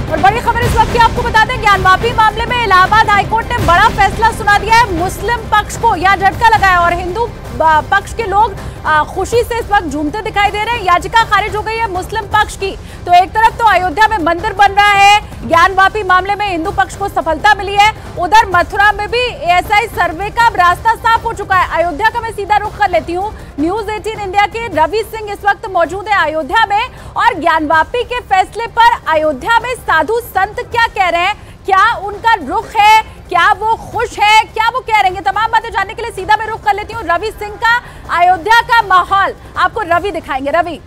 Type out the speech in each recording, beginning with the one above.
और बड़ी खबर इस वक्त की आपको बता दें, ज्ञानवापी मामले में इलाहाबाद हाईकोर्ट ने बड़ा फैसला सुना दिया है। मुस्लिम पक्ष को यह झटका लगा है और हिंदू पक्ष के लोग खुशी से इस वक्त झूमते दिखाई दे रहे हैं। याचिका खारिज हो गई है मुस्लिम पक्ष की। तो एक तरफ तो अयोध्या में मंदिर बन रहा है, ज्ञानवापी मामले में हिंदू पक्ष को सफलता मिली है, उधर मथुरा में भी एएसआई सर्वे का रास्ता साफ हो चुका है। अयोध्या का मैं सीधा रुख कर लेती हूँ। न्यूज 18 इंडिया के रवि सिंह इस वक्त मौजूद है अयोध्या में, और ज्ञानवापी के फैसले पर अयोध्या में साधु संत क्या कह रहे हैं, क्या उनका रुख है, क्या वो खुश है, क्या वो कह रहे हैं, तमाम बातें जानने के लिए सीधा मैं रुख कर लेती हूँ रवि सिंह का। अयोध्या का माहौल आपको रवि दिखाएंगे। रवि,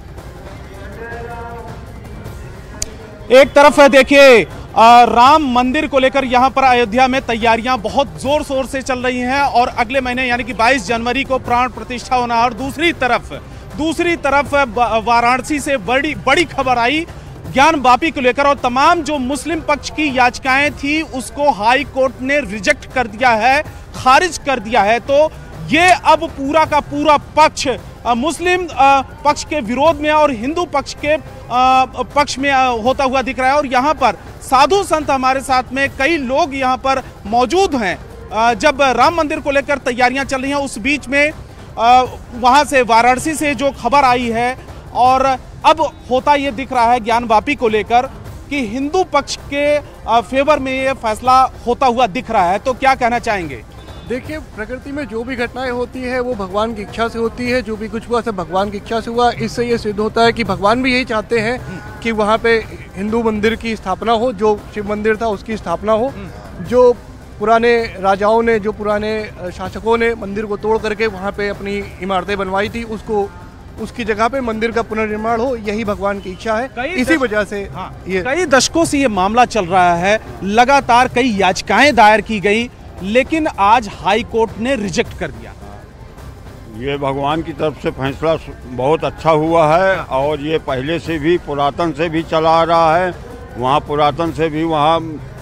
एक तरफ है देखिए राम मंदिर को लेकर यहाँ पर अयोध्या में तैयारियां बहुत जोर शोर से चल रही हैं और अगले महीने यानी कि 22 जनवरी को प्राण प्रतिष्ठा होना है। और दूसरी तरफ वाराणसी से बड़ी खबर आई ज्ञानवापी को लेकर, और तमाम जो मुस्लिम पक्ष की याचिकाएं थी उसको हाई कोर्ट ने रिजेक्ट कर दिया है, खारिज कर दिया है। तो ये अब पूरा का पूरा पक्ष मुस्लिम पक्ष के विरोध में और हिंदू पक्ष के पक्ष में होता हुआ दिख रहा है। और यहाँ पर साधु संत हमारे साथ में कई लोग यहाँ पर मौजूद हैं। जब राम मंदिर को लेकर तैयारियां चल रही हैं उस बीच में वहाँ से वाराणसी से जो खबर आई है, और अब होता ये दिख रहा है ज्ञानवापी को लेकर कि हिंदू पक्ष के फेवर में ये फैसला होता हुआ दिख रहा है। तो क्या कहना चाहेंगे? देखिए, प्रकृति में जो भी घटनाएं होती है वो भगवान की इच्छा से होती है। जो भी कुछ हुआ सब भगवान की इच्छा से हुआ। इससे ये सिद्ध होता है कि भगवान भी यही चाहते हैं कि वहाँ पे हिंदू मंदिर की स्थापना हो, जो शिव मंदिर था उसकी स्थापना हो। जो पुराने राजाओं ने, जो पुराने शासकों ने मंदिर को तोड़ करके वहाँ पे अपनी इमारतें बनवाई थी, उसकी जगह पे मंदिर का पुनर्निर्माण हो, यही भगवान की इच्छा है। इसी वजह से ये कई दशकों से ये मामला चल रहा है, लगातार कई याचिकाएं दायर की गई, लेकिन आज हाई कोर्ट ने रिजेक्ट कर दिया। ये भगवान की तरफ से फैसला बहुत अच्छा हुआ है और ये पहले से भी पुरातन से भी चला आ रहा है। वहाँ पुरातन से भी वहाँ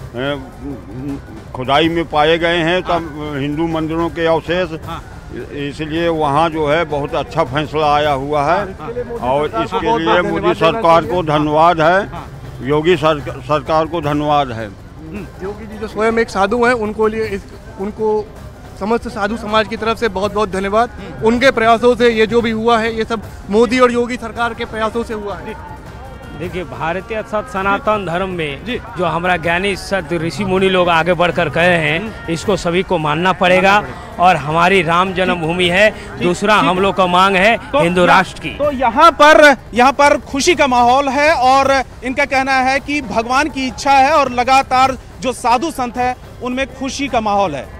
खुदाई में पाए गए हैं तब हिंदू मंदिरों के अवशेष, इसलिए वहाँ जो है बहुत अच्छा फैसला आया हुआ है। और इसके लिए मोदी सरकार को धन्यवाद है, योगी सरकार को धन्यवाद है। योगी जी जो स्वयं एक साधु हैं, उनको समस्त साधु समाज की तरफ से बहुत बहुत धन्यवाद। उनके प्रयासों से ये जो भी हुआ है ये सब मोदी और योगी सरकार के प्रयासों से हुआ है। देखिए, भारतीय सनातन धर्म में जो हमारा ज्ञानी सत ऋषि मुनि लोग आगे बढ़कर गए हैं, इसको सभी को मानना पड़ेगा। और हमारी राम जन्मभूमि है, दूसरा हम लोग का मांग है हिंदू राष्ट्र की। तो यहाँ पर खुशी का माहौल है और इनका कहना है कि भगवान की इच्छा है और लगातार जो साधु संत है उनमें खुशी का माहौल है।